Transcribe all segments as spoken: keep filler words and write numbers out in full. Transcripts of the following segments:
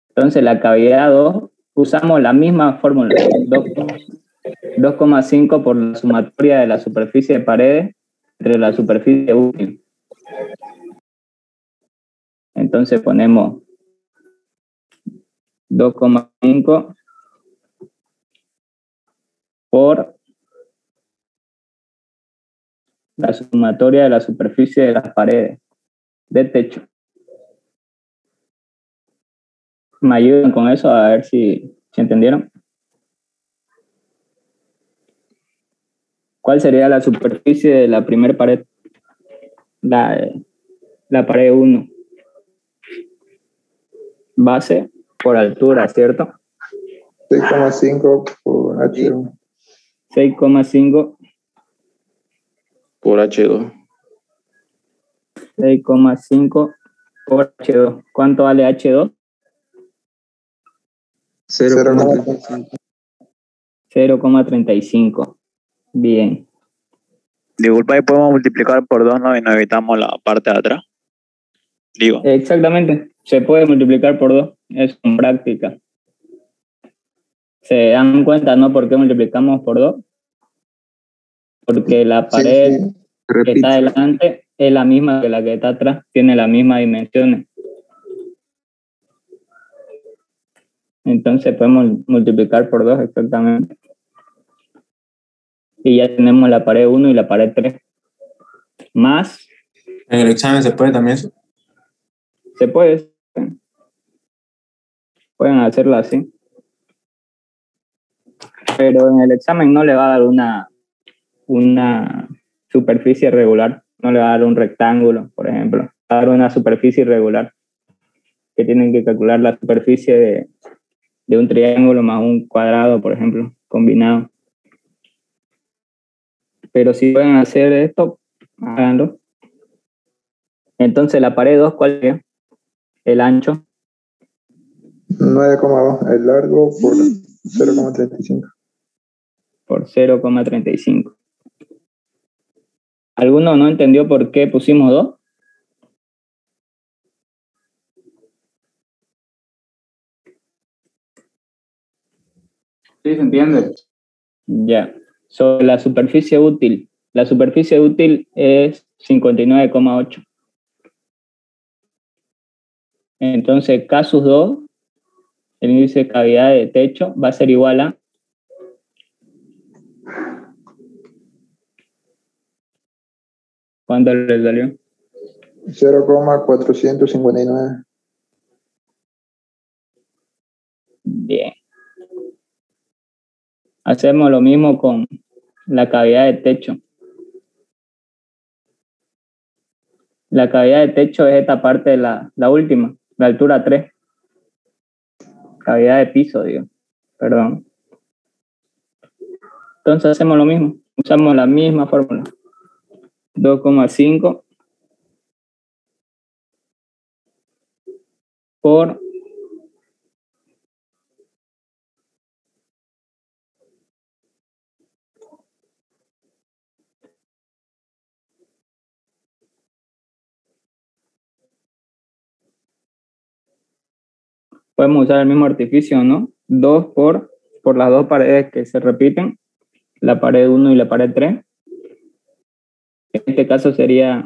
Entonces la cavidad dos, usamos la misma fórmula, dos coma cinco por la sumatoria de la superficie de paredes entre la superficie útil. Entonces ponemos dos coma cinco por la sumatoria de la superficie de las paredes de techo. ¿Me ayudan con eso? A ver si, si entendieron. ¿Cuál sería la superficie de la primera pared? La, la pared uno. Base por altura, ¿cierto? seis coma cinco por H uno. seis coma cinco por H dos. seis coma cinco por H dos. ¿Cuánto vale H dos? cero coma treinta y cinco. Bien. Disculpa, ¿y podemos multiplicar por dos, no? Y nos evitamos la parte de atrás. Digo. Exactamente. Se puede multiplicar por dos. Es en práctica. ¿Se dan cuenta, no? ¿Por qué multiplicamos por dos? Porque la pared sí, sí. que está delante es la misma que la que está atrás. Tiene las mismas dimensiones. Entonces podemos multiplicar por dos exactamente. Y ya tenemos la pared uno y la pared tres. Más. ¿En el examen se puede también eso? Se puede. Pueden hacerlo así. Pero en el examen no le va a dar una, una superficie regular. No le va a dar un rectángulo, por ejemplo. Va a dar una superficie irregular. Que tienen que calcular la superficie de, de un triángulo más un cuadrado, por ejemplo, combinado. Pero si pueden hacer esto, háganlo. Entonces, la pared dos, ¿cuál es? El ancho. nueve coma dos. El largo por cero coma treinta y cinco. Por cero coma treinta y cinco. ¿Alguno no entendió por qué pusimos dos? Sí, se entiende. Ya. Sobre la superficie útil. La superficie útil es cincuenta y nueve coma ocho. Entonces, casus dos, el índice de cavidad de techo va a ser igual a ¿cuánto le salió? cero coma cuatrocientos cincuenta y nueve. Bien. Hacemos lo mismo con la cavidad de techo. La cavidad de techo es esta parte de la, la última, la altura tres. Cavidad de piso, digo. Perdón. Entonces hacemos lo mismo. Usamos la misma fórmula. dos coma cinco por podemos usar el mismo artificio, ¿no? dos por, por las dos paredes que se repiten, la pared uno y la pared tres. En este caso sería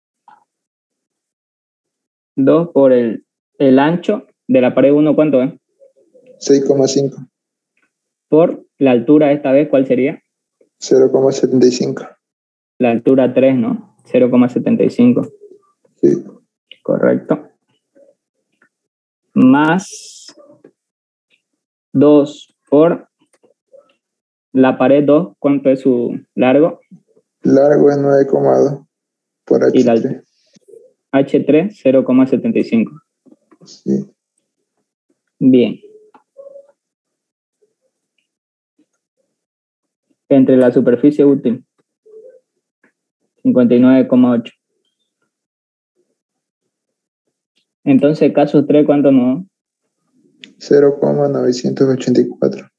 dos por el, el ancho de la pared uno, ¿cuánto es? seis coma cinco. Por la altura esta vez, ¿cuál sería? cero coma setenta y cinco. La altura tres, ¿no? cero coma setenta y cinco. Sí. Correcto. Más dos por la pared dos, ¿cuánto es su largo? Largo es nueve coma dos por H tres. Y la H tres, cero coma setenta y cinco. Sí. Bien. Entre la superficie útil, cincuenta y nueve coma ocho. Entonces, caso tres, ¿cuánto nos da? cero coma novecientos ochenta y cuatro.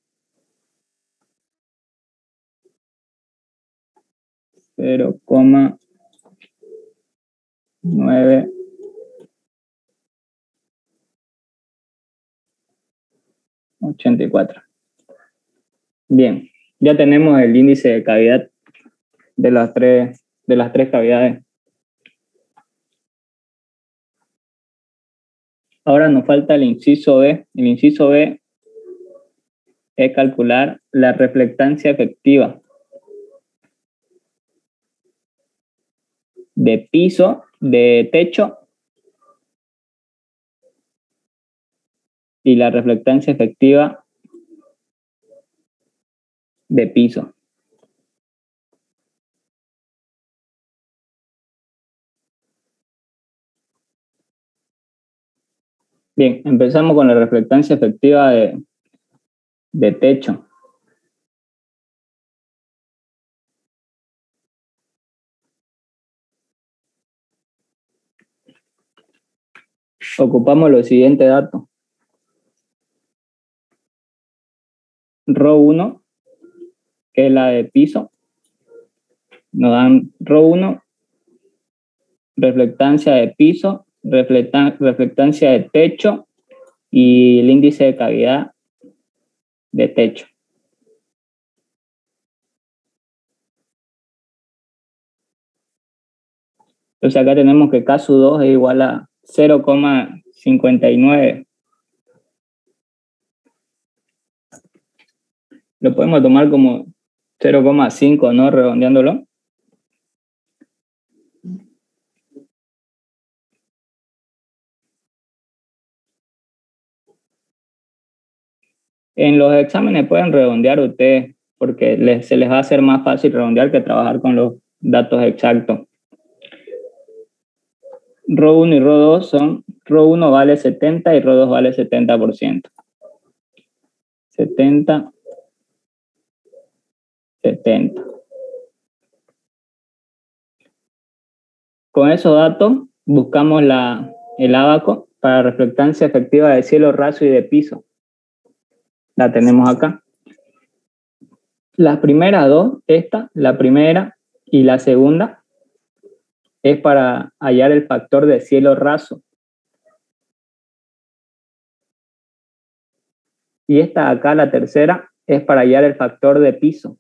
cero coma nueve ochenta y cuatro. Bien, ya tenemos el índice de cavidad de las tres, de las tres cavidades. Ahora nos falta el inciso B. El inciso B es calcular la reflectancia efectiva de piso, de techo, y la reflectancia efectiva de piso. Bien, empezamos con la reflectancia efectiva de, de techo. Ocupamos los siguientes datos. Rho uno, que es la de piso. Nos dan Rho uno, reflectancia de piso, reflecta, reflectancia de techo y el índice de cavidad de techo. Entonces acá tenemos que K sub dos es igual a cero coma cincuenta y nueve. Lo podemos tomar como cero coma cinco, ¿no? Redondeándolo. En los exámenes pueden redondear ustedes, porque les, se les va a hacer más fácil redondear que trabajar con los datos exactos. Rho uno y Rho dos son, Rho uno vale setenta y Rho dos vale setenta por ciento. setenta, setenta. Con esos datos buscamos la, el ábaco para reflectancia efectiva de cielo raso y de piso. La tenemos acá. Las primeras dos, esta, la primera y la segunda, es para hallar el factor de cielo raso. Y esta acá, la tercera, es para hallar el factor de piso.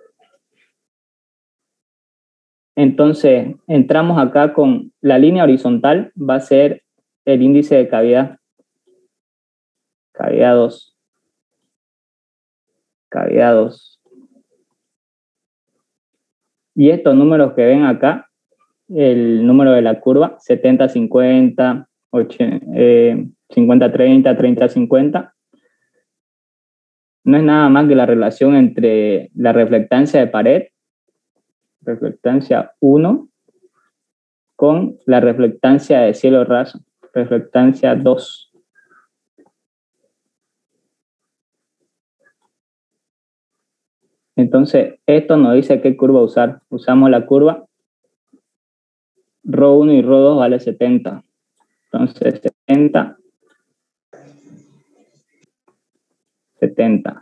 Entonces, entramos acá con la línea horizontal, va a ser el índice de cavidad. Cavidad dos. Cavidad dos. Y estos números que ven acá, el número de la curva, setenta cincuenta, cincuenta treinta, treinta cincuenta, no es nada más que la relación entre la reflectancia de pared, reflectancia uno, con la reflectancia de cielo raso, reflectancia dos. Entonces, esto nos dice qué curva usar. Usamos la curva Rho uno y Rho dos vale setenta. Entonces, setenta, setenta.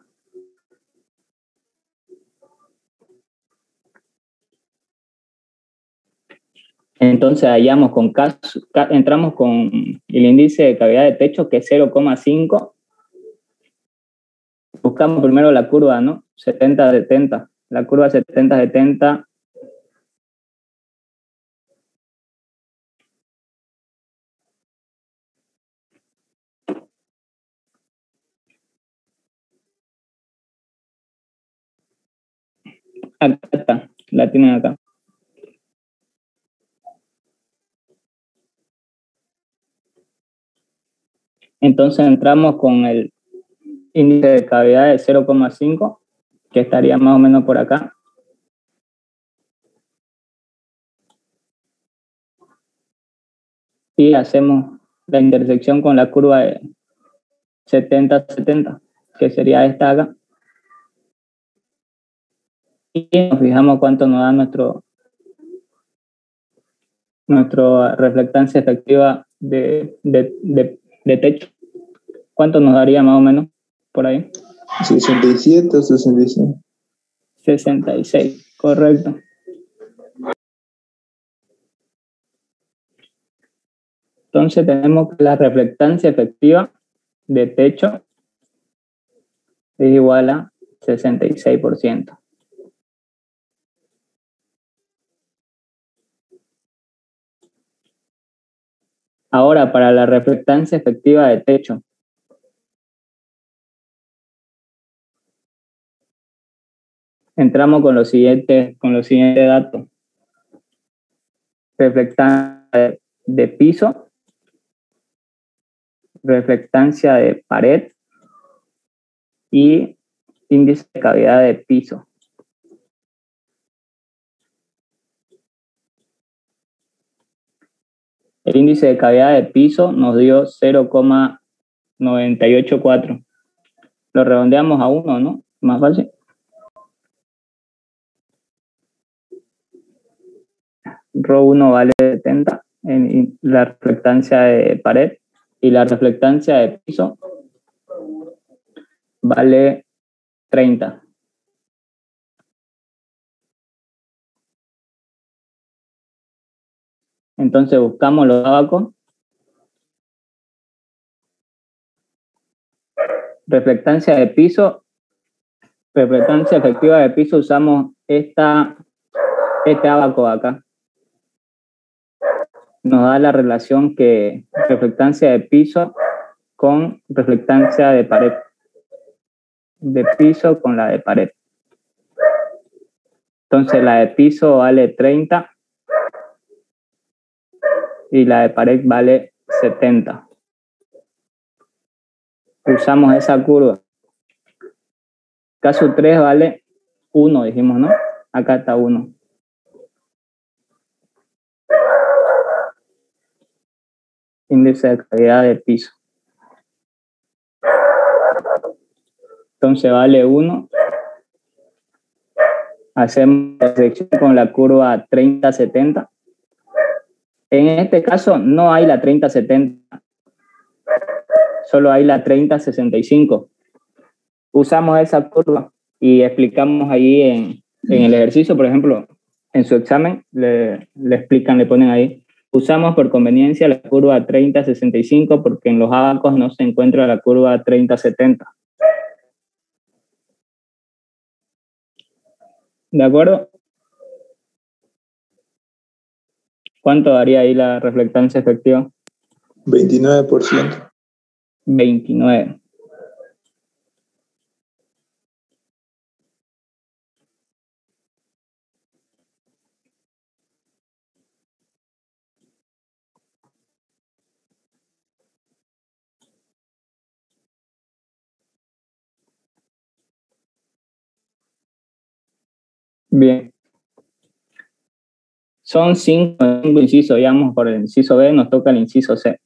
Entonces, hallamos con K, entramos con el índice de cavidad de techo, que es cero coma cinco. Buscamos primero la curva, ¿no? setenta, setenta. La curva setenta, setenta. Acá está, la tienen acá. Entonces entramos con el índice de cavidad de cero coma cinco, que estaría más o menos por acá. Y hacemos la intersección con la curva de setenta, setenta, que sería esta acá. Y nos fijamos cuánto nos da nuestro, nuestra reflectancia efectiva de, de, de, de techo. ¿Cuánto nos daría más o menos por ahí? sesenta y siete o sesenta y seis. sesenta y seis, correcto. Entonces tenemos que la reflectancia efectiva de techo es igual a sesenta y seis por ciento. Ahora, para la reflectancia efectiva de techo. Entramos con los siguientes, con los siguientes datos. Reflectancia de, de piso, reflectancia de pared y índice de cavidad de piso. El índice de cavidad de piso nos dio cero coma noventa y ocho cuatro. Lo redondeamos a uno, ¿no? Más fácil. Rho uno vale setenta en la reflectancia de pared y la reflectancia de piso vale treinta. Entonces buscamos los abacos. Reflectancia de piso, reflectancia efectiva de piso, usamos esta, este abaco acá. Nos da la relación que reflectancia de piso con reflectancia de pared. De piso con la de pared. Entonces la de piso vale treinta y la de pared vale setenta. Usamos esa curva. Caso tres vale uno, dijimos, ¿no? Acá está uno. Índice de cavidad de piso. Entonces vale uno. Hacemos la sección con la curva treinta setenta. En este caso no hay la treinta setenta. Solo hay la treinta sesenta y cinco. Usamos esa curva y explicamos ahí en, en el ejercicio, por ejemplo, en su examen, le, le explican, le ponen ahí. Usamos por conveniencia la curva treinta sesenta y cinco porque en los abacos no se encuentra la curva treinta setenta. ¿De acuerdo? ¿Cuánto daría ahí la reflectancia efectiva? veintinueve por ciento. veintinueve. Bien. Son cinco, cinco incisos, ya vamos por el inciso B, nos toca el inciso C.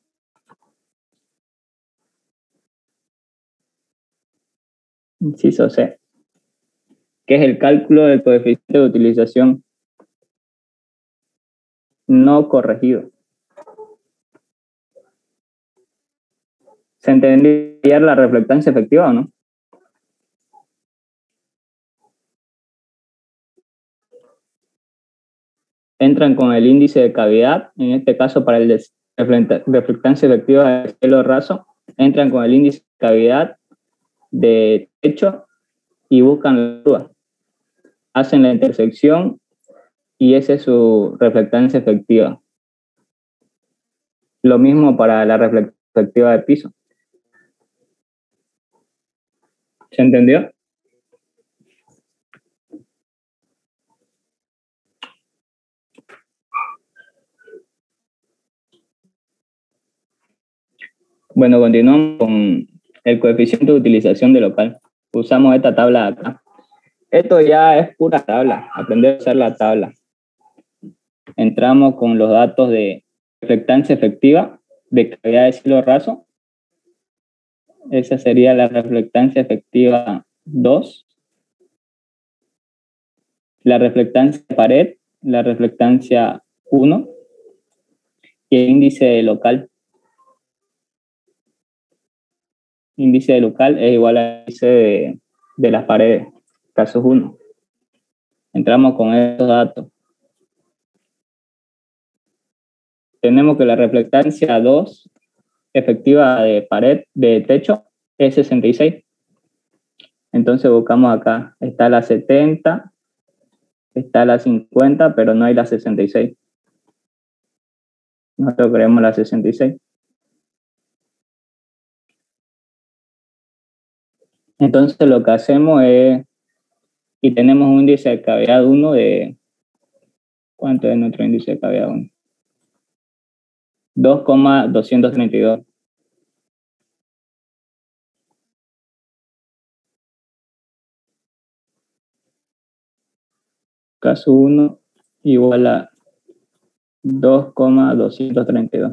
Inciso C, que es el cálculo del coeficiente de utilización no corregido. ¿Se entendía la reflectancia efectiva o no? Entran con el índice de cavidad, en este caso para el de reflectancia efectiva de cielo raso, entran con el índice de cavidad de techo y buscan la curva. Hacen la intersección y esa es su reflectancia efectiva. Lo mismo para la reflectancia efectiva de piso. ¿Se entendió? Bueno, continuamos con el coeficiente de utilización de local. Usamos esta tabla de acá. Esto ya es pura tabla, aprender a usar la tabla. Entramos con los datos de reflectancia efectiva de cavidad de cielo raso. Esa sería la reflectancia efectiva dos. La reflectancia de pared, la reflectancia uno. Y el índice de local. Índice de local es igual al índice de, de las paredes, casos uno. Entramos con estos datos. Tenemos que la reflectancia dos efectiva de pared, de techo, es sesenta y seis. Entonces buscamos acá, está la setenta, está la cincuenta, pero no hay la sesenta y seis. Nosotros queremos la sesenta y seis. Entonces lo que hacemos es, y tenemos un índice de cavidad uno de, ¿cuánto es nuestro índice de cavidad uno? dos coma doscientos treinta y dos. Caso uno igual a dos coma doscientos treinta y dos.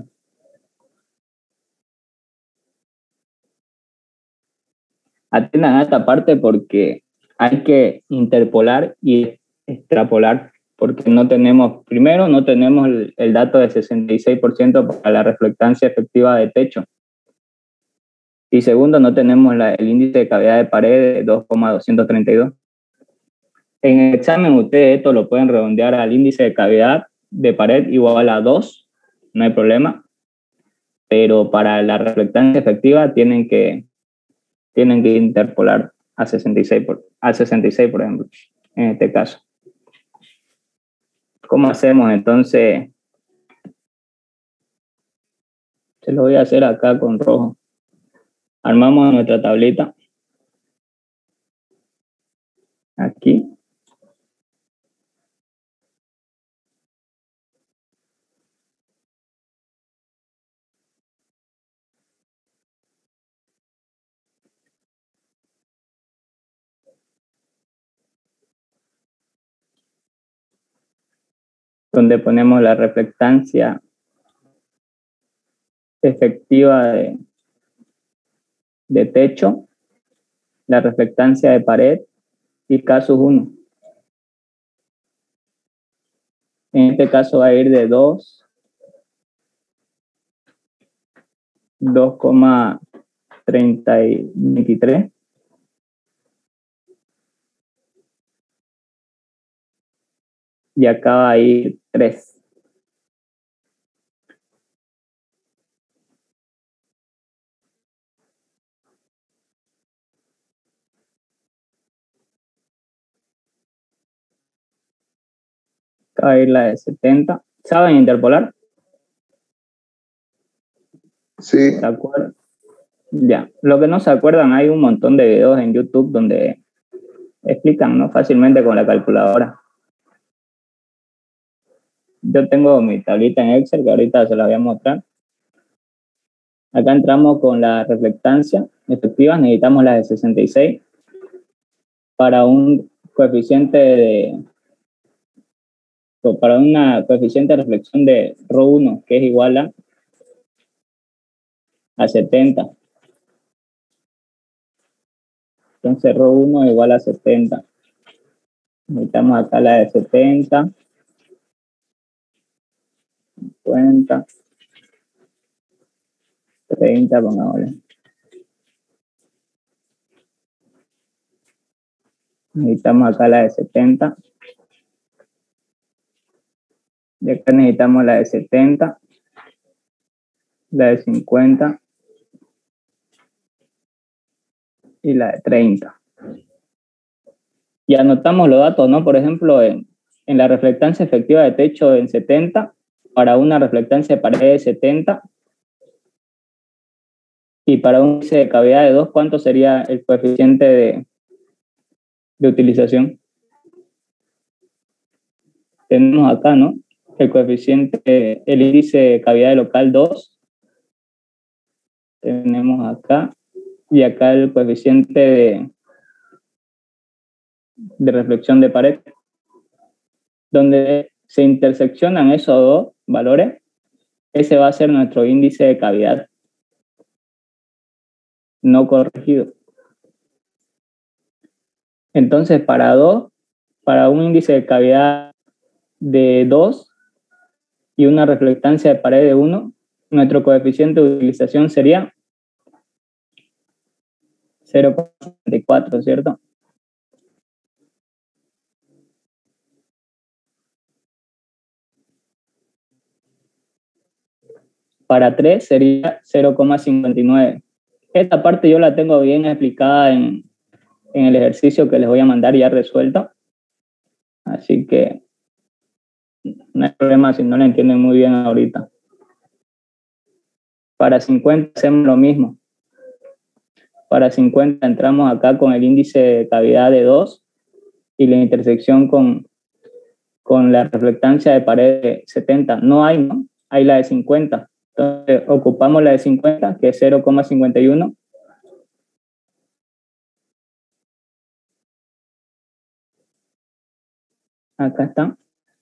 Atiendan a esta parte porque hay que interpolar y extrapolar, porque no tenemos, primero, no tenemos el, el dato de sesenta y seis por ciento para la reflectancia efectiva de techo. Y segundo, no tenemos la, el índice de cavidad de pared de dos coma doscientos treinta y dos. En el examen ustedes esto lo pueden redondear al índice de cavidad de pared igual a dos, no hay problema, pero para la reflectancia efectiva tienen que, tienen que interpolar a sesenta y seis, por, a sesenta y seis, por ejemplo, en este caso. ¿Cómo hacemos entonces? Se lo voy a hacer acá con rojo. Armamos nuestra tablita. Aquí. Donde ponemos la reflectancia efectiva de, de techo, la reflectancia de pared y casos uno. En este caso va a ir de dos, dos coma treinta y veintitrés. Y acá va a ir tres. Acá va a ir la de setenta. ¿Saben interpolar? Sí. ¿Se acuerdan? Ya. Lo que no se acuerdan, hay un montón de videos en YouTube donde explican, ¿no? Fácilmente con la calculadora. Yo tengo mi tablita en Excel que ahorita se la voy a mostrar. Acá entramos con la reflectancia efectiva, necesitamos la de sesenta y seis para un coeficiente de para una coeficiente de reflexión de rho uno, que es igual a, a setenta. Entonces rho uno es igual a setenta. Necesitamos acá la de setenta, cincuenta, treinta, pongámosle. Necesitamos acá la de setenta. Y acá necesitamos la de setenta, la de cincuenta y la de treinta. Y anotamos los datos, ¿no? Por ejemplo, en, en la reflectancia efectiva de techo en setenta, para una reflectancia de pared de setenta, y para un índice de cavidad de dos, ¿cuánto sería el coeficiente de, de utilización? Tenemos acá, ¿no? El coeficiente, el índice de cavidad de local dos. Tenemos acá. Y acá el coeficiente de, de reflexión de pared. Donde se interseccionan esos dos valores, ese va a ser nuestro índice de cavidad no corregido. Entonces, para dos, para un índice de cavidad de dos y una reflectancia de pared de uno, nuestro coeficiente de utilización sería cero coma setenta y cuatro, ¿cierto? Para tres sería cero coma cincuenta y nueve. Esta parte yo la tengo bien explicada en, en el ejercicio que les voy a mandar ya resuelto. Así que no hay problema si no lo entienden muy bien ahorita. Para cincuenta hacemos lo mismo. Para cincuenta entramos acá con el índice de cavidad de dos y la intersección con, con la reflectancia de pared de setenta. No hay, ¿no? Hay la de cincuenta. Entonces ocupamos la de cincuenta, que es cero coma cincuenta y uno. Acá está.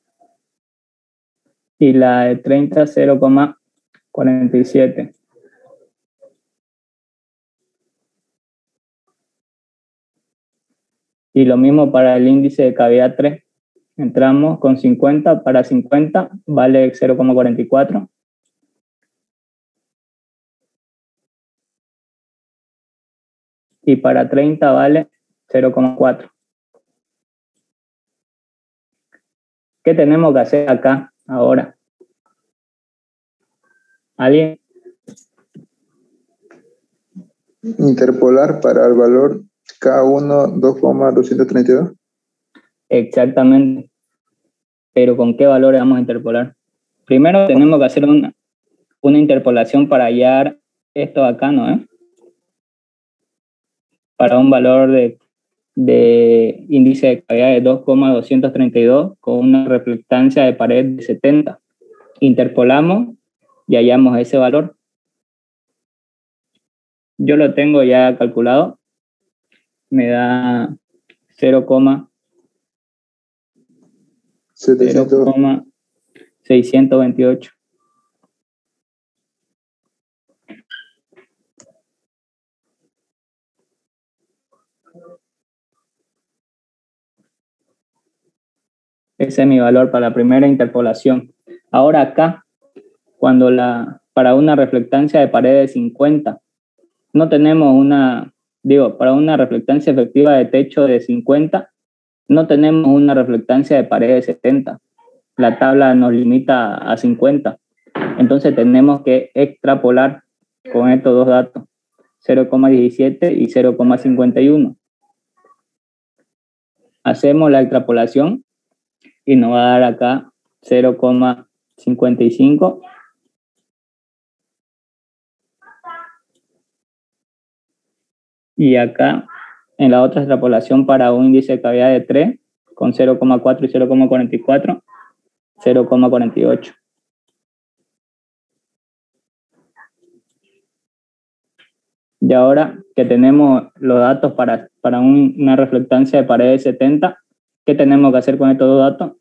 Y la de treinta, cero coma cuarenta y siete. Y lo mismo para el índice de cavidad tres. Entramos con cincuenta, para cincuenta vale cero coma cuarenta y cuatro. Y para treinta vale cero coma cuatro. ¿Qué tenemos que hacer acá ahora? ¿Alguien? Interpolar para el valor K uno dos coma doscientos treinta y dos. Exactamente. Pero ¿con qué valores vamos a interpolar? Primero tenemos que hacer una, una interpolación para hallar esto acá, ¿no? ¿Eh? Para un valor de, de índice de cavidad de dos coma doscientos treinta y dos con una reflectancia de pared de setenta. Interpolamos y hallamos ese valor. Yo lo tengo ya calculado. Me da cero coma seiscientos veintiocho. Ese es mi valor para la primera interpolación. Ahora acá, cuando la, para una reflectancia de pared de cincuenta, no tenemos una, digo, para una reflectancia efectiva de techo de cincuenta, no tenemos una reflectancia de pared de setenta. La tabla nos limita a cincuenta. Entonces tenemos que extrapolar con estos dos datos, cero coma diecisiete y cero coma cincuenta y uno. Hacemos la extrapolación y nos va a dar acá cero coma cincuenta y cinco. Y acá, en la otra extrapolación para un índice de cavidad de tres, con cero coma cuatro y cero coma cuarenta y cuatro, cero coma cuarenta y ocho. Y ahora que tenemos los datos para, para un, una reflectancia de pared de setenta, ¿qué tenemos que hacer con estos dos datos?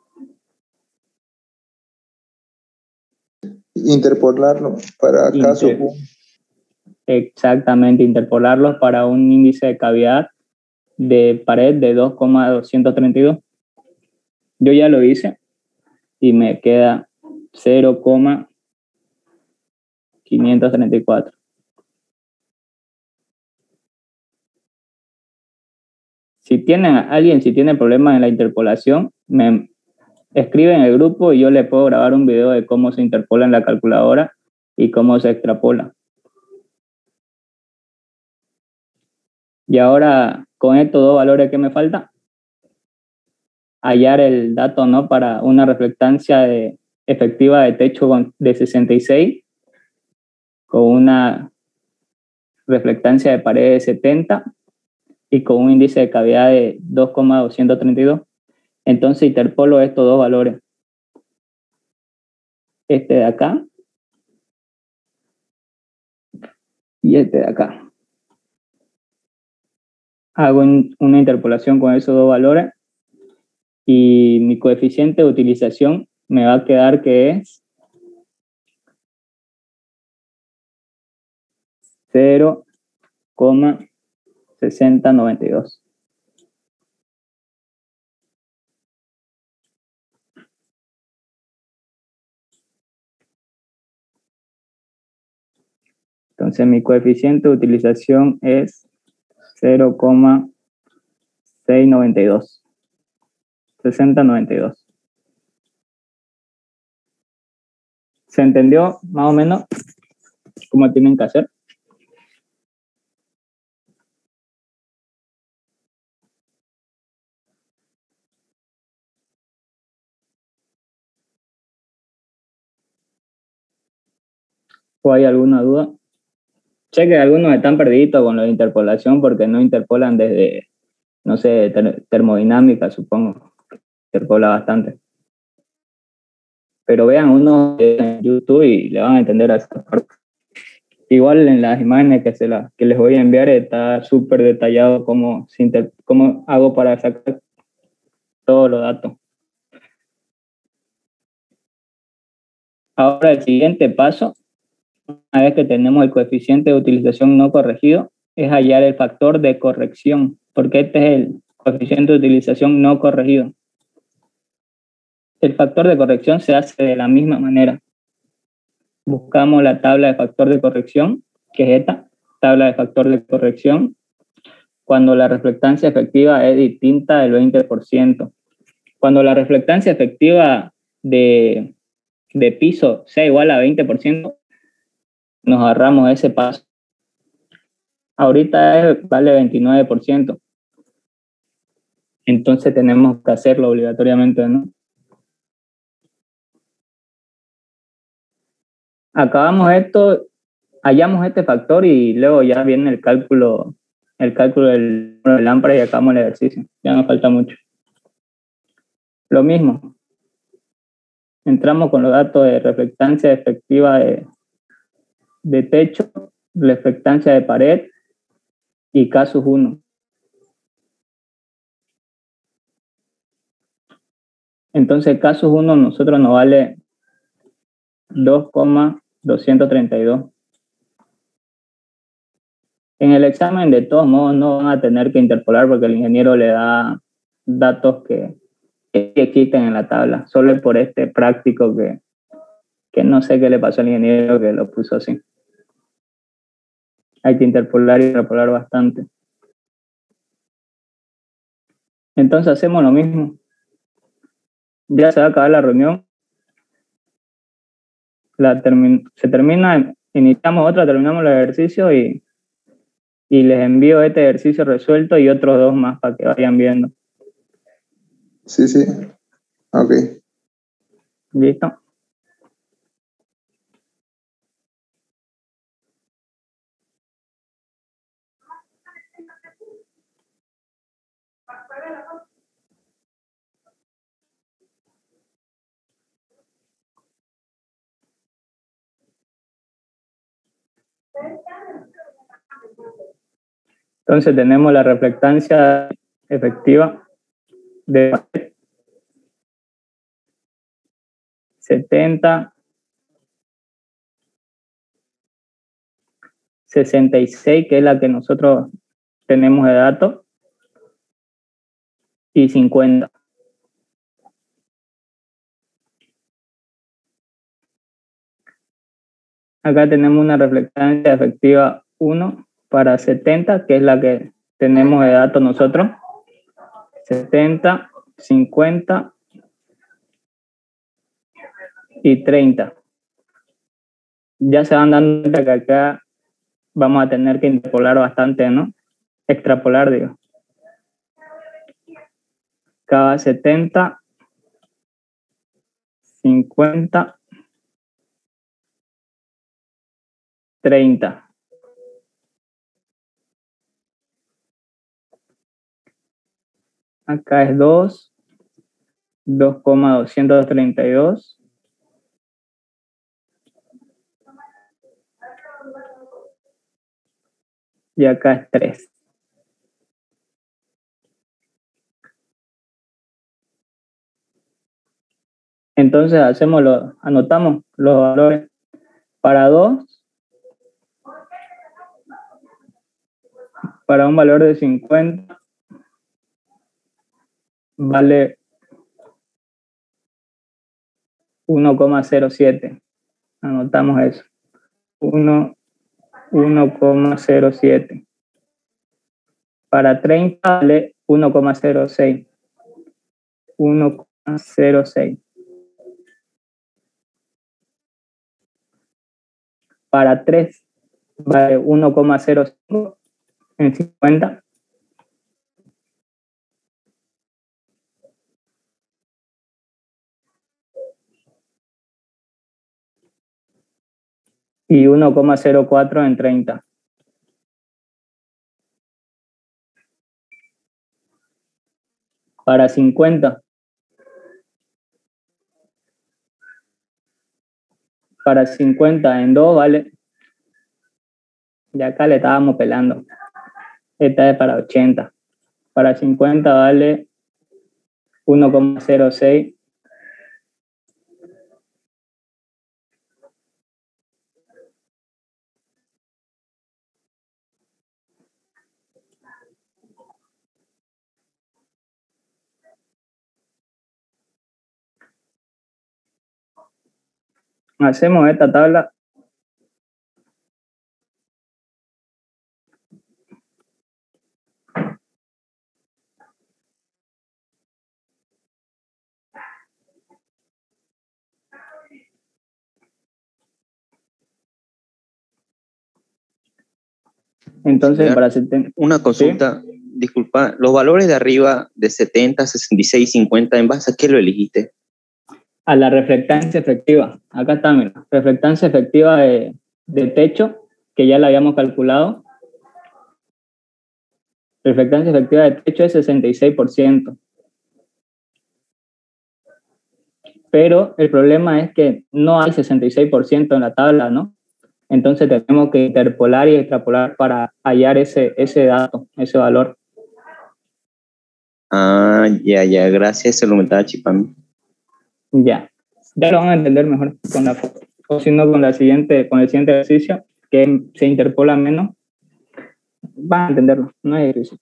Interpolarlo para Inter caso. Exactamente, interpolarlos para un índice de cavidad de pared de dos coma doscientos treinta y dos. Yo ya lo hice y me queda cero coma quinientos treinta y cuatro. Si tienen alguien, si tiene problemas en la interpolación, me escribe en el grupo y yo le puedo grabar un video de cómo se interpola en la calculadora y cómo se extrapola. Y ahora, con estos dos valores que me faltan, hallar el dato, ¿no?, para una reflectancia de, efectiva de techo de sesenta y seis con una reflectancia de pared de setenta y con un índice de cavidad de dos coma doscientos treinta y dos. Entonces interpolo estos dos valores. Este de acá y este de acá. Hago un, una interpolación con esos dos valores y mi coeficiente de utilización me va a quedar que es cero coma sesenta noventa y dos. Entonces mi coeficiente de utilización es cero coma seiscientos noventa y dos. sesenta noventa y dos. ¿Se entendió más o menos cómo tienen que hacer? ¿O hay alguna duda? Sé que algunos están perdidos con la interpolación porque no interpolan desde, no sé, ter termodinámica, supongo. Interpola bastante. Pero vean uno en YouTube y le van a entender a esa parte. Igual en las imágenes que, se la, que les voy a enviar está súper detallado cómo, cómo hago para sacar todos los datos. Ahora el siguiente paso, una vez que tenemos el coeficiente de utilización no corregido, es hallar el factor de corrección, porque este es el coeficiente de utilización no corregido. El factor de corrección se hace de la misma manera. Buscamos la tabla de factor de corrección, que es esta, tabla de factor de corrección, cuando la reflectancia efectiva es distinta del veinte por ciento. Cuando la reflectancia efectiva de, de piso sea igual a veinte por ciento, nos ahorramos ese paso. Ahorita es, vale veintinueve por ciento. Entonces tenemos que hacerlo obligatoriamente, ¿no? Acabamos esto, hallamos este factor y luego ya viene el cálculo, el cálculo del número de lámpara y acabamos el ejercicio. Ya nos falta mucho. Lo mismo. Entramos con los datos de reflectancia efectiva de, de techo, reflectancia de pared y casus uno. Entonces, casus uno nosotros nos vale dos coma doscientos treinta y dos. En el examen, de todos modos, no van a tener que interpolar porque el ingeniero le da datos que, que existen en la tabla. Solo es por este práctico que, que no sé qué le pasó al ingeniero que lo puso así. Hay que interpolar y interpolar bastante. Entonces hacemos lo mismo. Ya se va a acabar la reunión. La termi- se termina, iniciamos otra, terminamos el ejercicio y, y les envío este ejercicio resuelto y otros dos más para que vayan viendo. Sí, sí. Ok. ¿Listo? Entonces tenemos la reflectancia efectiva de setenta, sesenta y seis, que es la que nosotros tenemos de datos, y cincuenta. Acá tenemos una reflectancia efectiva uno para setenta, que es la que tenemos de datos nosotros. setenta, cincuenta y treinta. Ya se van dando cuenta que acá vamos a tener que interpolar bastante, ¿no? Extrapolar, digo. Cada setenta, cincuenta, treinta. Acá es dos, dos coma doscientos treinta y dos. Y acá es tres. Entonces hacemos lo, anotamos los valores para dos, para un valor de cincuenta, vale uno coma cero siete. Anotamos eso. uno coma cero siete. Para treinta vale uno coma cero seis. uno coma cero seis. Para tres vale uno coma cero cinco en cincuenta. y uno coma cero cuatro en treinta. Para cincuenta. Para cincuenta en dos vale. Ya acá le estábamos pelando. Esta es para ochenta. Para cincuenta vale uno coma cero seis. Hacemos esta tabla. Entonces, Señor, para setenta. una consulta, ¿sí? Disculpa, los valores de arriba de setenta, sesenta y seis, cincuenta, ¿en base a qué lo elegiste? A la reflectancia efectiva. Acá está, mira. Reflectancia efectiva de, de techo, que ya la habíamos calculado. Reflectancia efectiva de techo es sesenta y seis por ciento. Pero el problema es que no hay sesenta y seis por ciento en la tabla, ¿no? Entonces tenemos que interpolar y extrapolar para hallar ese, ese dato, ese valor. Ah, ya, ya, gracias, se lo me estaba chipando. Ya, ya lo van a entender mejor con la foto. O si no, con, la siguiente, con el siguiente ejercicio, que se interpola menos, van a entenderlo, no es difícil.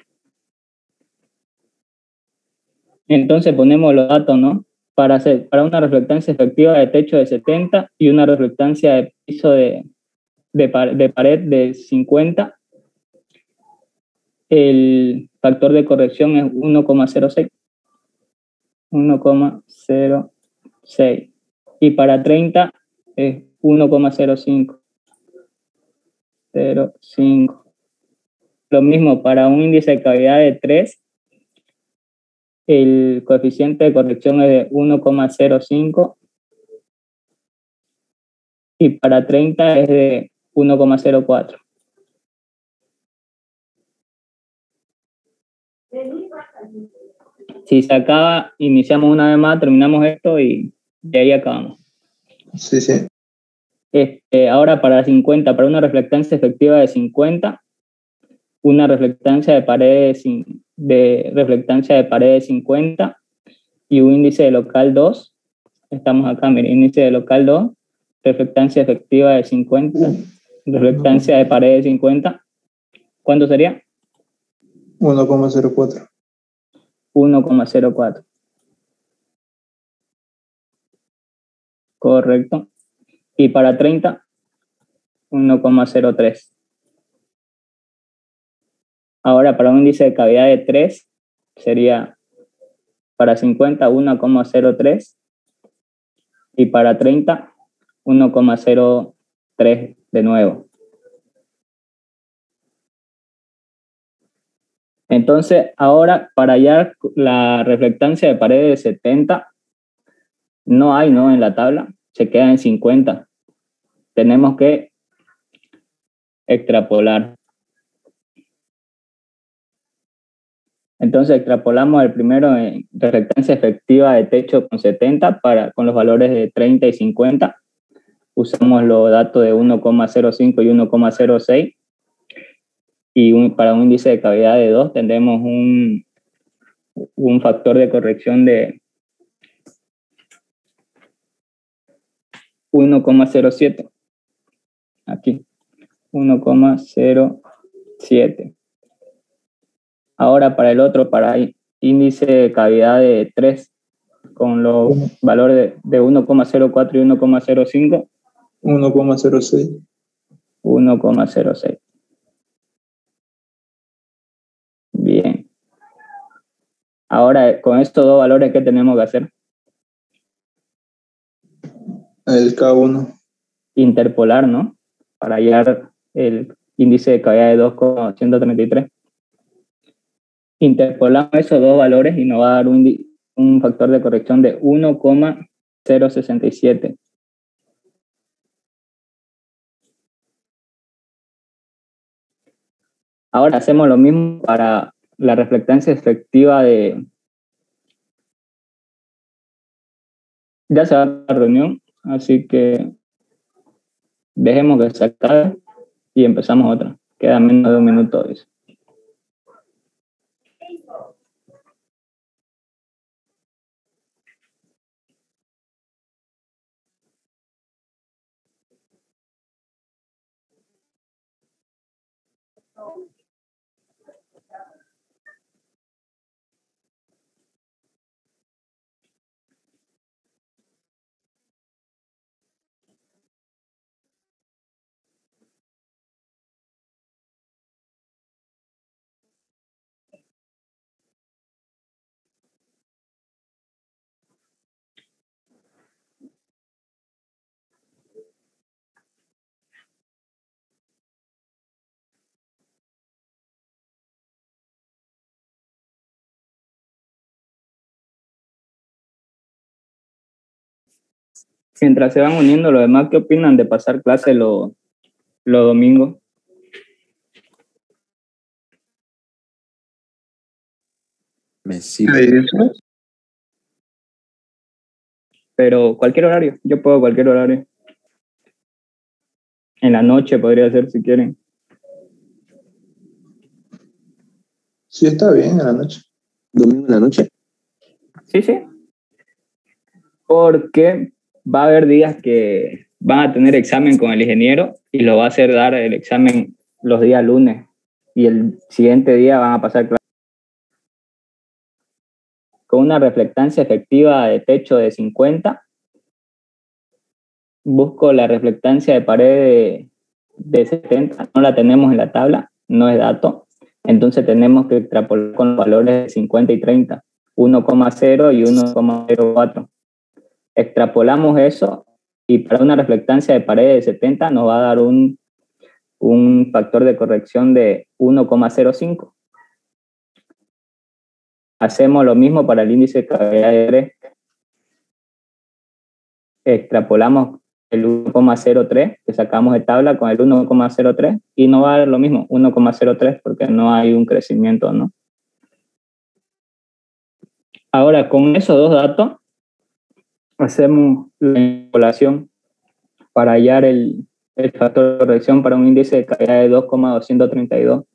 Entonces ponemos los datos, ¿no? Para, hacer, para una reflectancia efectiva de techo de setenta y una reflectancia de piso de, de, de pared de cincuenta, el factor de corrección es uno coma cero seis. uno coma cero seis. Y para treinta es uno coma cero cinco. cero coma cinco. Lo mismo para un índice de cavidad de tres, el coeficiente de corrección es de uno coma cero cinco y para treinta es de uno coma cero cuatro. Si se acaba, iniciamos una vez más, terminamos esto y de ahí acabamos. Sí, sí. Este, ahora para cincuenta, para una reflectancia efectiva de cincuenta, una reflectancia de pared de, de, reflectancia de pared de cincuenta y un índice de local dos. Estamos acá, miren, índice de local dos, reflectancia efectiva de cincuenta, reflectancia de pared de cincuenta. ¿Cuánto sería? uno coma cero cuatro. uno coma cero cuatro. Correcto. Y para treinta, uno coma cero tres. Ahora, para un índice de cavidad de tres, sería para cincuenta, uno coma cero tres. Y para treinta, uno coma cero tres de nuevo. Entonces, ahora, para hallar la reflectancia de pared de setenta, no hay, ¿no? En la tabla, se queda en cincuenta. Tenemos que extrapolar. Entonces, extrapolamos el primero en reflectancia efectiva de techo con setenta para, con los valores de treinta y cincuenta. Usamos los datos de uno coma cero cinco y uno coma cero seis. Y un, para un índice de cavidad de dos tendremos un, un factor de corrección de uno coma cero siete. Aquí, uno coma cero siete. Ahora para el otro, para índice de cavidad de tres, con los valores de, de uno coma cero cuatro y uno coma cero cinco. uno coma cero seis. uno coma cero seis. Bien. Ahora, con estos dos valores, ¿qué tenemos que hacer? El K uno. Interpolar, ¿no? Para hallar el índice de cavidad de dos coma ciento treinta y tres. Interpolamos esos dos valores y nos va a dar un, un factor de corrección de uno coma cero sesenta y siete. Ahora hacemos lo mismo para la reflectancia efectiva de... Ya se va la reunión, así que dejemos que se acabe y empezamos otra. Queda menos de un minuto, dice. Mientras se van uniendo los demás, ¿qué opinan de pasar clase los los domingos? Me sirve. ¿Eso? Pero cualquier horario, yo puedo cualquier horario. En la noche podría ser si quieren. Sí, está bien en la noche. Domingo en la noche. Sí, sí. Porque va a haber días que van a tener examen con el ingeniero y lo va a hacer dar el examen los días lunes y el siguiente día van a pasar clases. Con una reflectancia efectiva de techo de cincuenta, busco la reflectancia de pared de, de setenta, no la tenemos en la tabla, no es dato, entonces tenemos que extrapolar con los valores de cincuenta y treinta, uno coma cero y uno coma cero cuatro. Extrapolamos eso y para una reflectancia de pared de setenta nos va a dar un, un factor de corrección de uno coma cero cinco. Hacemos lo mismo para el índice de cavidad de tres. Extrapolamos el uno coma cero tres que sacamos de tabla con el uno coma cero tres y no va a dar lo mismo, uno coma cero tres, porque no hay un crecimiento, ¿no? Ahora, con esos dos datos, hacemos la interpolación para hallar el, el factor de corrección para un índice de cavidad de dos coma doscientos treinta y dos.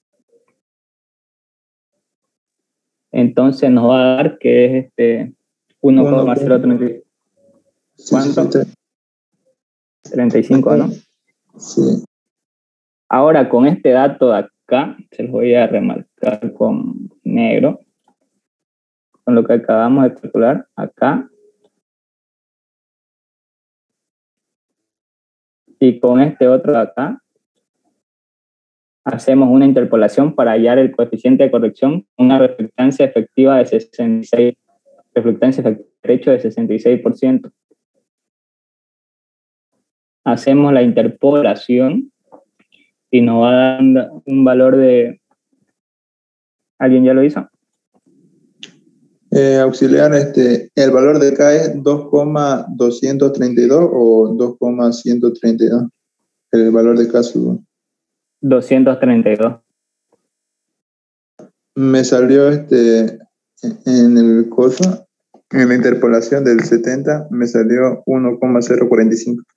Entonces nos va a dar que es este uno coma cero treinta y cinco. ¿Cuánto? Sí, sí, sí, treinta y cinco, ¿no? sí. Ahora, con este dato de acá, se los voy a remarcar con negro, con lo que acabamos de calcular acá. Y con este otro de acá, hacemos una interpolación para hallar el coeficiente de corrección, una reflectancia efectiva de sesenta y seis, reflectancia efectiva de derecho de sesenta y seis por ciento. Hacemos la interpolación y nos va a dar un valor de... ¿Alguien ya lo hizo? Eh, auxiliar, este, el valor de acá es dos coma doscientos treinta y dos o dos coma ciento treinta y dos. El valor de caso. doscientos treinta y dos. Me salió este en el coso, en la interpolación del setenta, me salió uno coma cero cuarenta y cinco.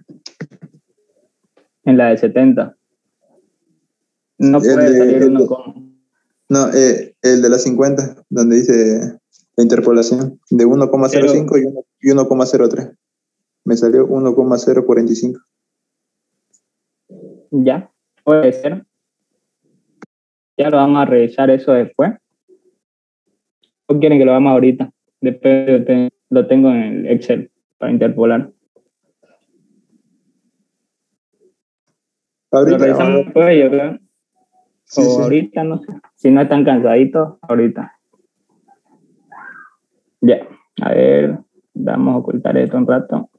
En la de setenta. No El puede de- salir el uno de- con... No, eh, el de la cincuenta, donde dice la interpolación, de uno coma cero cinco y uno- y uno coma cero tres. Me salió uno coma cero cuarenta y cinco. Ya, puede ser. Ya lo vamos a revisar eso después. ¿O quieren que lo hagamos ahorita? Después yo te- lo tengo en el Excel para interpolar. Lo Ahorita, revisamos ahora- después, yo creo. sí, O sí. ahorita, no sé. Si no están cansaditos, ahorita. Ya, a ver, vamos a ocultar esto un rato.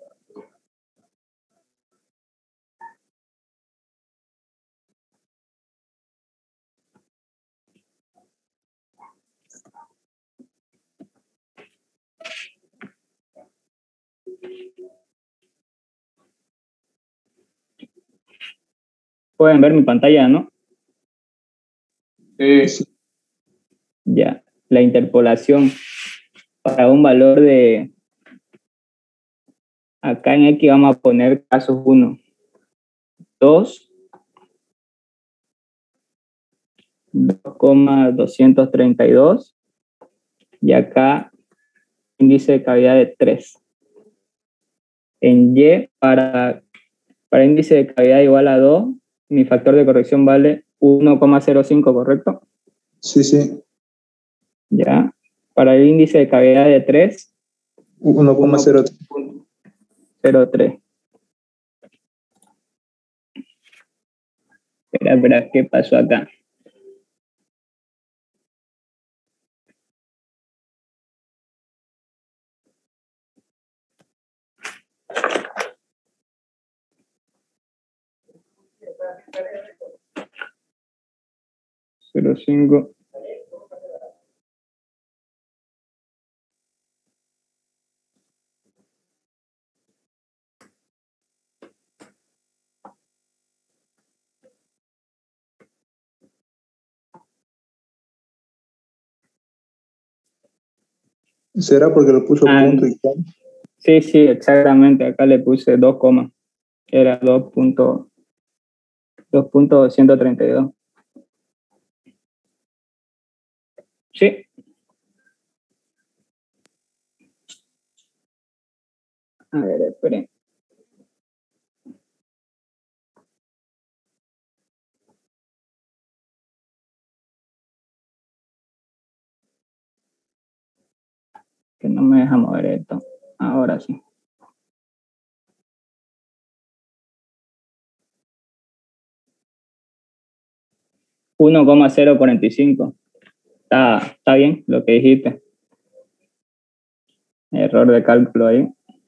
Pueden ver mi pantalla, ¿no? Sí. Ya, la interpolación para un valor de, acá en X vamos a poner casos uno, dos, dos coma doscientos treinta y dos y acá índice de cavidad de tres. En Y, para, para índice de cavidad igual a dos, mi factor de corrección vale uno coma cero cinco, ¿correcto? Sí, sí. Ya. Para el índice de cavidad de tres, uno coma cero tres. Espera, espera, ¿qué pasó acá? cero coma cinco. ¿Será porque lo puso Ah, punto y tal? sí, sí, exactamente. Acá le puse dos comas. Era dos punto doscientos treinta y dos. Sí. A ver, esperen. Que no me deja mover esto. Ahora sí. uno coma cero cuarenta y cinco. Está, está bien lo que dijiste. Error de cálculo ahí.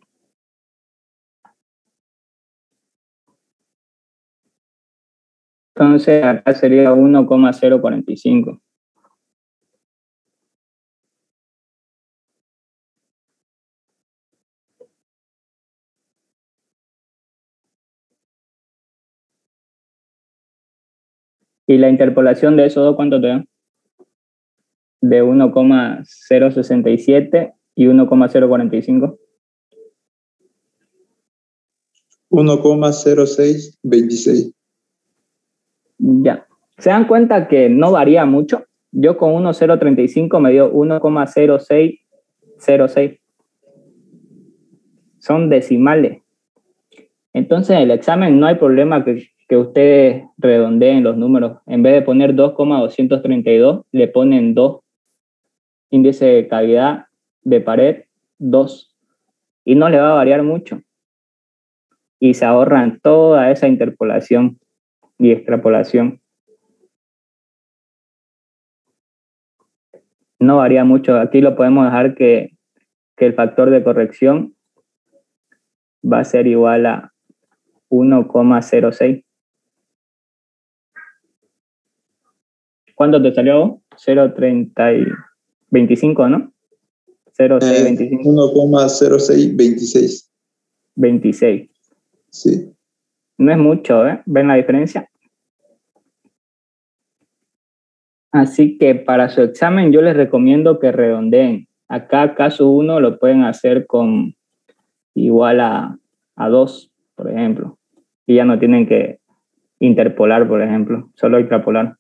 Entonces acá sería uno coma cero cuarenta y cinco. ¿Y la interpolación de esos dos cuánto te da? De uno coma cero sesenta y siete y uno coma cero cuarenta y cinco. uno coma cero seis veintiséis. Ya. ¿Se dan cuenta que no varía mucho? Yo con uno coma cero treinta y cinco me dio uno coma cero seis cero seis. Son decimales. Entonces, en el examen no hay problema que, que ustedes redondeen los números. En vez de poner dos coma doscientos treinta y dos, le ponen dos. Índice de cavidad de pared, dos. Y no le va a variar mucho. Y se ahorran toda esa interpolación y extrapolación. No varía mucho. Aquí lo podemos dejar que, que el factor de corrección va a ser igual a uno coma cero seis. ¿Cuánto te salió? cero coma treinta y veinticinco, ¿no? cero coma seis veinticinco. uno coma cero seis veintiséis. veintiséis. Sí. No es mucho, ¿eh? ¿Ven la diferencia? Así que para su examen yo les recomiendo que redondeen. Acá caso uno lo pueden hacer con igual a, a dos, por ejemplo. Y ya no tienen que interpolar, por ejemplo, solo extrapolar.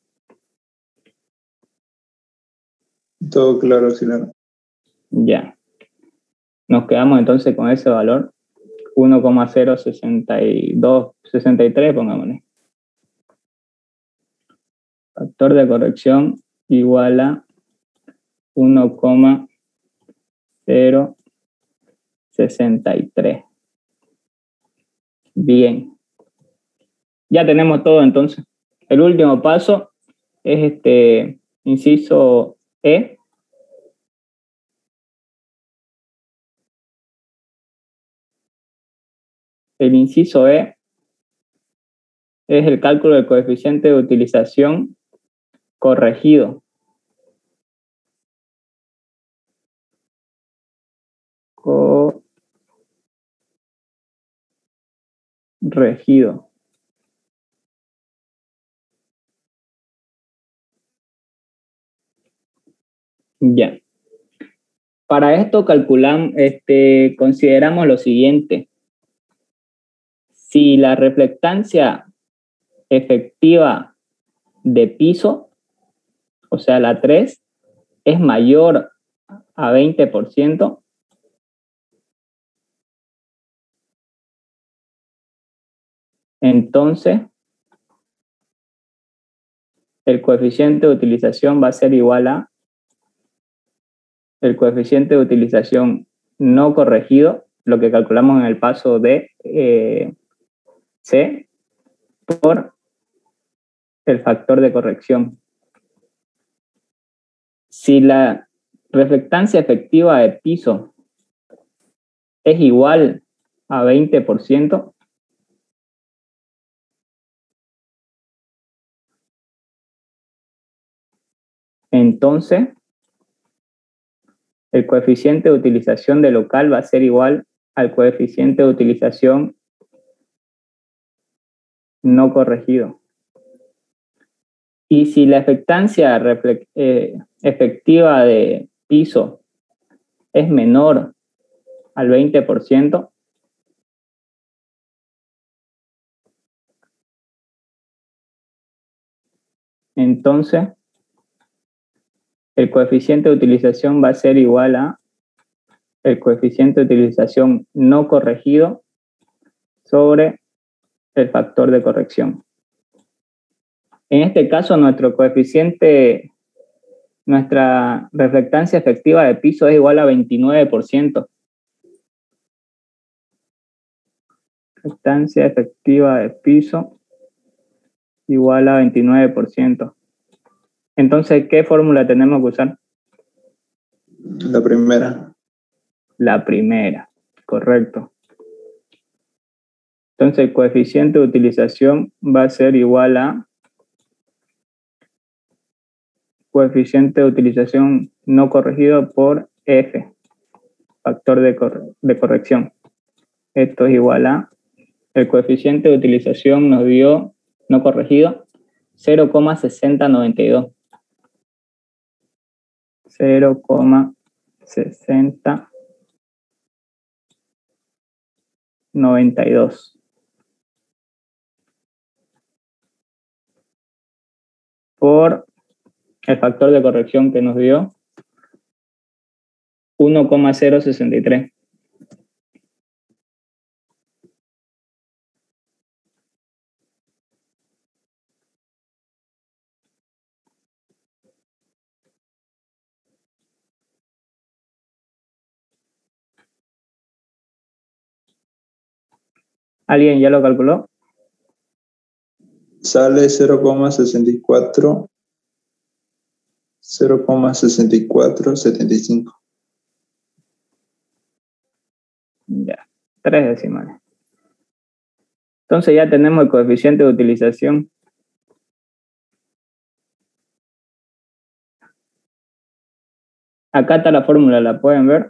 Todo claro, claro. Ya. Nos quedamos entonces con ese valor. uno coma cero sesenta y dos, sesenta y tres, pongámosle. Factor de corrección igual a uno coma cero sesenta y tres. Bien. Ya tenemos todo entonces. El último paso es este inciso E. El inciso E es el cálculo del coeficiente de utilización corregido. Corregido. Ya. Para esto calculamos, este, consideramos lo siguiente. Si la reflectancia efectiva de piso, o sea, la tres, es mayor a veinte por ciento, entonces el coeficiente de utilización va a ser igual a el coeficiente de utilización no corregido, lo que calculamos en el paso de eh, C, por el factor de corrección. Si la reflectancia efectiva de piso es igual a veinte por ciento, entonces el coeficiente de utilización de local va a ser igual al coeficiente de utilización no corregido. Y si la efectancia eh, efectiva de piso es menor al veinte por ciento, entonces el coeficiente de utilización va a ser igual a el coeficiente de utilización no corregido sobre el factor de corrección. En este caso, nuestro coeficiente, nuestra reflectancia efectiva de piso es igual a veintinueve por ciento. Reflectancia efectiva de piso igual a veintinueve por ciento. Entonces, ¿qué fórmula tenemos que usar? La primera. La primera, correcto. Entonces, el coeficiente de utilización va a ser igual a coeficiente de utilización no corregido por F, factor de, cor de corrección. Esto es igual a el coeficiente de utilización nos dio no corregido cero coma sesenta noventa y dos. cero coma sesenta noventa y dos. Por el factor de corrección que nos dio uno coma cero sesenta y tres. ¿Alguien ya lo calculó? Sale cero coma sesenta y cuatro, cero coma sesenta y cuatro setenta y cinco. Ya, tres decimales. Entonces ya tenemos el coeficiente de utilización. Acá está la fórmula, ¿la pueden ver?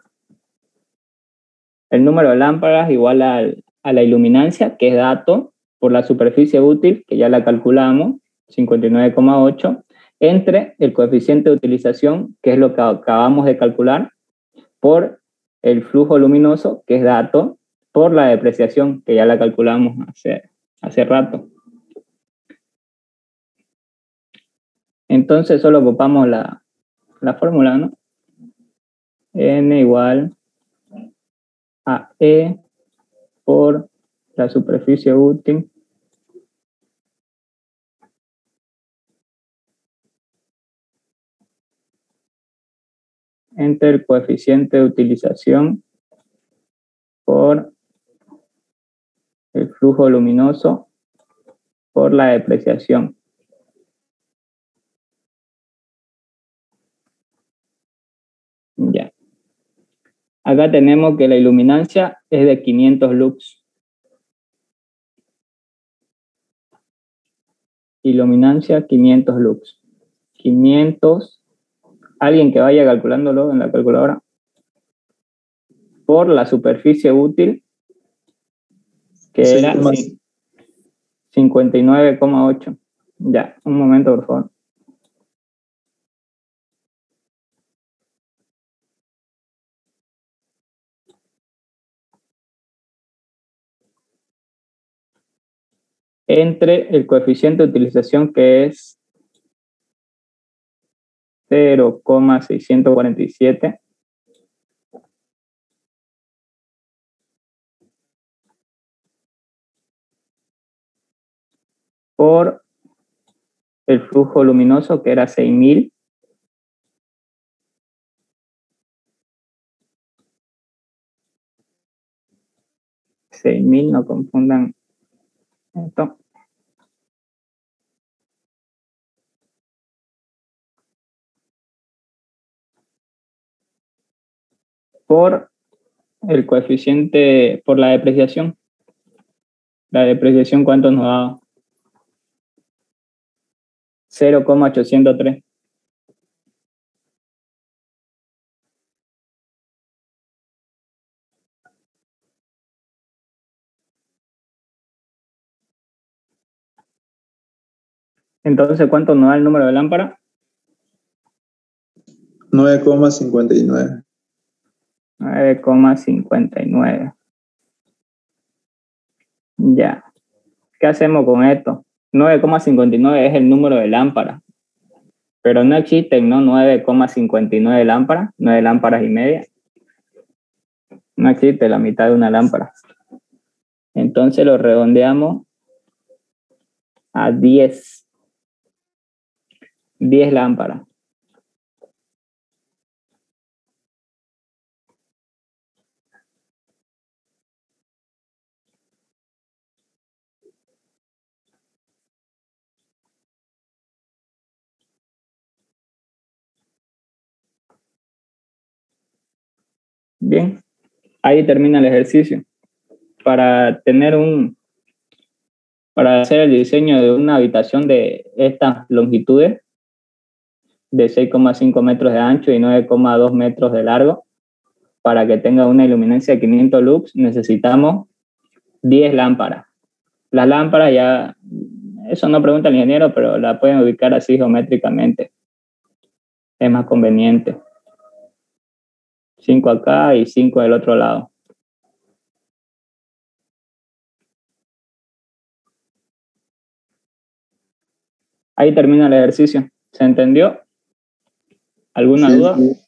El número de lámparas igual al, a la iluminancia, que es dato, por la superficie útil, que ya la calculamos, cincuenta y nueve coma ocho, entre el coeficiente de utilización, que es lo que acabamos de calcular, por el flujo luminoso, que es dato, por la depreciación, que ya la calculamos hace, hace rato. Entonces solo ocupamos la, la fórmula, ¿no? N igual a E por la superficie útil entre el coeficiente de utilización por el flujo luminoso por la depreciación. Ya. Acá tenemos que la iluminancia es de quinientos lux. Iluminancia quinientos lux. quinientos. Alguien que vaya calculándolo en la calculadora. Por la superficie útil, que sí, era cincuenta y nueve coma ocho. Ya, un momento, por favor. entre el coeficiente de utilización, que es cero coma seiscientos cuarenta y siete, por el flujo luminoso, que era seis mil, seis mil, no confundan esto, por el coeficiente, por la depreciación. La depreciación, ¿cuánto nos da? cero coma ochocientos tres. Entonces, ¿cuánto nos da el número de lámpara? nueve coma cincuenta y nueve. nueve coma cincuenta y nueve. Ya. ¿Qué hacemos con esto? nueve coma cincuenta y nueve es el número de lámparas. Pero no existen, ¿no? nueve coma cincuenta y nueve lámparas, nueve lámparas y media. No existe la mitad de una lámpara. Entonces lo redondeamos a diez. diez lámparas. Bien, ahí termina el ejercicio. Para tener un, para hacer el diseño de una habitación de estas longitudes, de seis coma cinco metros de ancho y nueve coma dos metros de largo, para que tenga una iluminancia de quinientos lux, necesitamos diez lámparas. Las lámparas ya, eso no pregunta el ingeniero, pero la pueden ubicar así geométricamente. Es más conveniente. cinco acá y cinco del otro lado. Ahí termina el ejercicio. ¿Se entendió? ¿Alguna Sí, duda? sí.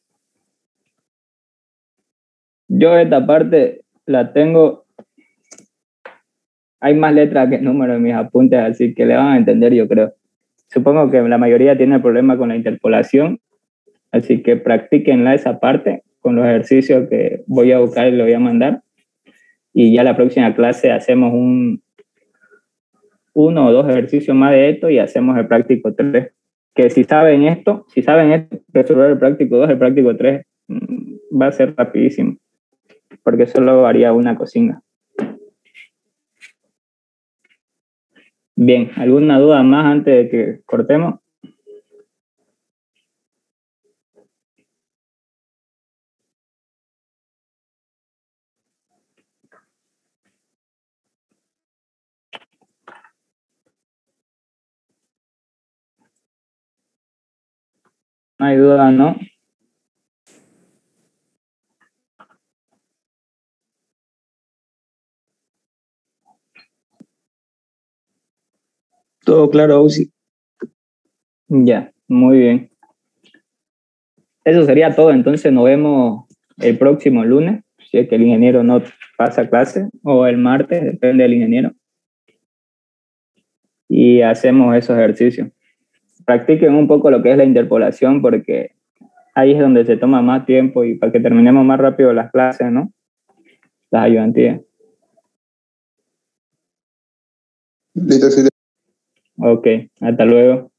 Yo esta parte la tengo. Hay más letras que números en mis apuntes, así que le van a entender, yo creo. Supongo que la mayoría tiene problema con la interpolación, así que practíquenla esa parte con los ejercicios que voy a buscar y le voy a mandar. Y ya la próxima clase hacemos un uno o dos ejercicios más de esto y hacemos el práctico tres. Que si saben esto, si saben esto, resolver el práctico dos, el práctico tres va a ser rapidísimo, porque solo haría una cocina. Bien, ¿alguna duda más antes de que cortemos? No hay duda, ¿no? Todo claro, Ausi. Ya, muy bien. Eso sería todo, entonces nos vemos el próximo lunes, si es que el ingeniero no pasa clase, o el martes, depende del ingeniero. Y hacemos esos ejercicios. Practiquen un poco lo que es la interpolación, porque ahí es donde se toma más tiempo y para que terminemos más rápido las clases, ¿no? Las ayudantías. Listo, sí. Ok, hasta luego.